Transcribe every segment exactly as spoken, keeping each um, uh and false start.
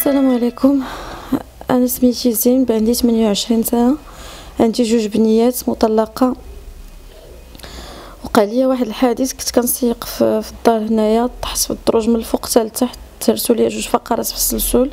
السلام عليكم. انا سميتي زين، عندي ثمانية وعشرين سنه، عندي جوج بنيات، مطلقه. وقع لي واحد الحادث، كنت كنسيق في, في الدار هنايا، طحت في الدروج من الفوق حتى لتحت، تهرسوا لي جوج فقرات في السلسول،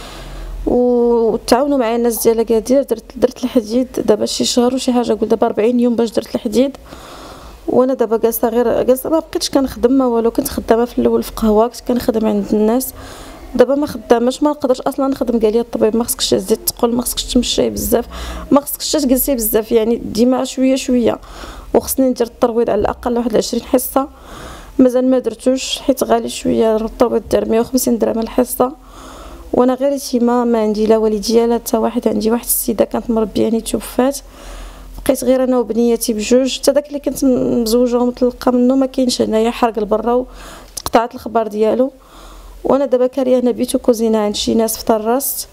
وتعاونوا معايا الناس ديال اكادير. درت درت الحديد دابا شي شهر وشي حاجه، قول دابا أربعين يوم باش درت الحديد. وانا دابا جالسه غير جالسه، ما بقيتش كنخدم ما والو. كنت خدامه في الاول في قهوه، كنت كنخدم عند الناس. دابا ما خداماش، ما نقدرش اصلا نخدم. قال لي الطبيب ما خصكش تزيد تقول، ما خصكش تمشي بزاف، ما خصكش تجلسي بزاف، يعني ديما شويه شويه. وخصني ندير الترويض على الاقل واحد عشرين حصه، مازال ما درتوش حيت غالي شويه. الترويض داير مية وخمسين درهم الحصه، وانا غير يتيمه، ما عندي لا والديا لا حتى واحد. عندي واحد السيده كانت مربياني توفات، بقيت غير انا وبنياتي بجوج. حتى داك اللي كنت مزوجه ومطلقه منه ما كاينش هنايا، حرق البرا وتقطعت الخبار ديالو. وانا دابا كاريه هنا بيت وكوزينه عند شي ناس في طراست،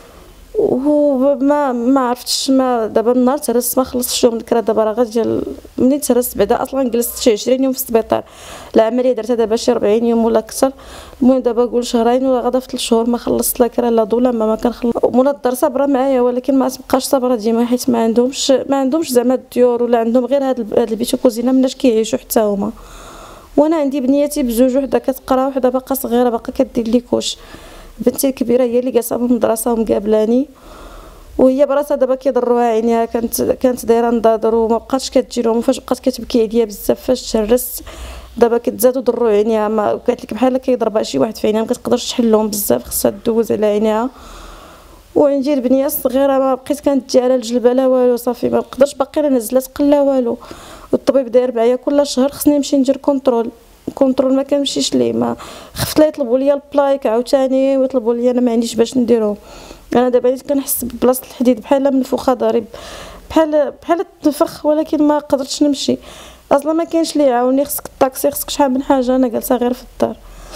وهو ما ما عرفتش. ما دابا النهار ترست ما خلصتش يوم الكرا. دابا راه غير ديال منين ترست بعدا، اصلا جلست شي عشرين يوم في السبيطار. العمليه درتها دابا شي أربعين يوم ولا اكثر. المهم دابا قول شهرين ولا غدا في ثلاث شهور ما خلصت لا كرا لا ضو لا ما, ما كنخلص. مولا الدار صابره معايا، ولكن ما تبقاش صابره ديما، حيت ما عندهمش ما عندهمش زعما الديور، ولا عندهم غير هاد البيت وكوزينه مناش كيعيشوا حتى هما. وانا عندي بنياتي بزوج، وحده كتقرا وحده باقا صغيره باقا كدير لي كوش. بنتي الكبيره هي اللي جالسه في المدرسه ومقابلاني، وهي براسها دابا كيضروها عينيها. كانت كانت دايره نضاضر وما بقاتش كتجي لهم، فاش بقات كتبكي عليا بزاف فاش تهرست. دابا كتزادوا ضروا عينيها، ما قالت لك بحال كيضربها شي واحد في عينيها، ما كتقدرش تحلهم بزاف، خصها دوز على عينيها. وعندي البنيه الصغيره ما بقيت كندي على الجلبه لا والو، صافي ما بقدرش باقي ننزلها تقل لا والو. والطبيب داير معايا كل شهر خصني نمشي ندير كونترول كونترول ما كنمشيش ليه. ما خفت لا يطلبوا لي البلايك عاوتاني ويطلبوا لي انا ما عنديش باش نديرهم. انا دابا نيت كنحس ببلاصه الحديد بحال من الفوخه ضارب، بحال بحال تنفخ، ولكن ما قدرتش نمشي اصلا. ما كاينش اللي يعاوني، خصك الطاكسي، خصك شحال من حاجه. انا جالسه غير في الدار.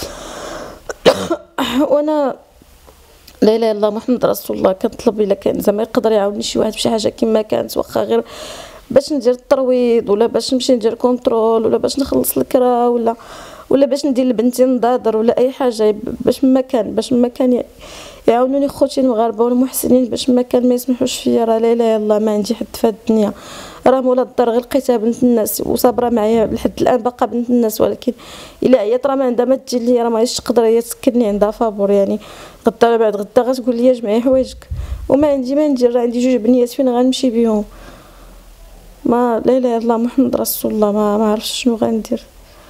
وانا لا اله الا الله محمد رسول الله كنطلب الا كان زعما يقدر يعاوني شي واحد بشي حاجه كما كانت، واخا غير باش ندير الترويض، ولا باش نمشي ندير كونترول، ولا باش نخلص الكرا، ولا ولا باش ندير لبنتي نضاضر، ولا اي حاجه باش ما كان باش ما كان يعاونوني خوتي المغاربه والمحسنين، باش ما كان ما يسمحوش فيا. راه لا اله الا الله ما عندي حد في هاد الدنيا. راه مولا الدار غير لقيتها بنت الناس وصابره معايا لحد الان باقا بنت الناس، ولكن الا عيات راه ما عندها ما تجي لي، راه ما عادش تقدر هي تسكنني عندها فابور. يعني غدا ولا بعد غدا غتقول لي جمعي حوايجك، وما عندي ما ندير. راه عندي جوج بنيات فين غنمشي بهم؟ ما لا اله الا الله محمد رسول الله، ما ما عرفتش شنو غندير.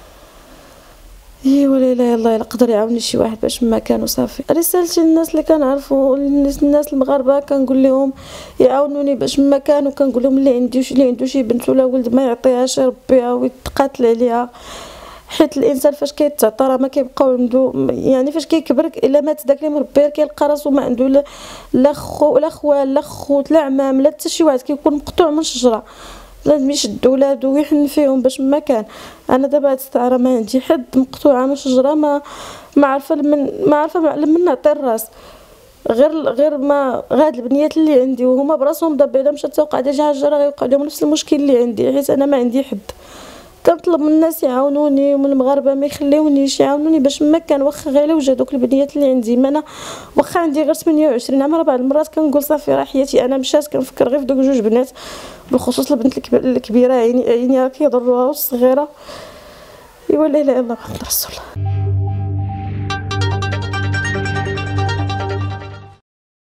اي ولا اله الا الله، الا قدر يعاوني شي واحد باش ما كانوا صافي. رسالتي للناس اللي كنعرفوا، الناس المغاربه، كنقول لهم يعاونوني باش ما كانوا. كنقول لهم اللي عندي اللي عنده شي بنت ولا ولد ما يعطيهاش يربيها ويتقاتل عليها، حيت الانسان فاش كيتعطى راه ما كيبقاو عنده. يعني فاش كيكبر الا مات داك اللي مربيه كيلقى راسو ما عنده لا لا خو لا خوال لا خوت لا عمام لا حتى شي واحد، كيكون مقطوع من الشجره. لازم يشد ولادو ويحن فيهم باش ما كان. انا دابا هاد الساعه راه ما عندي حد، مقطوعه من الشجره، ما ما عارفه من ما عارفه لمن نعطي الراس. غير غير ما هاد البنيات اللي عندي وهما براسهم دابا الا مشات توقع شي حاجه راه غيوقع لهم نفس المشكل اللي عندي، حيت انا ما عندي حد. كنطلب من الناس يعاونوني، ومن المغاربه ما يخليونيش يعاونوني باش ما كان. واخا غير وجا دوك البنيات اللي عندي، ما انا واخا عندي غير ثمانية وعشرين عام، راه بعض المرات كنقول صافي راه حياتي انا مشات. كنفكر غير في دوك جوج بنات، بالخصوص البنت الكبيره عيني عينيها كيضروها، والصغيره ايوا لا اله الا الله محمد رسول الله.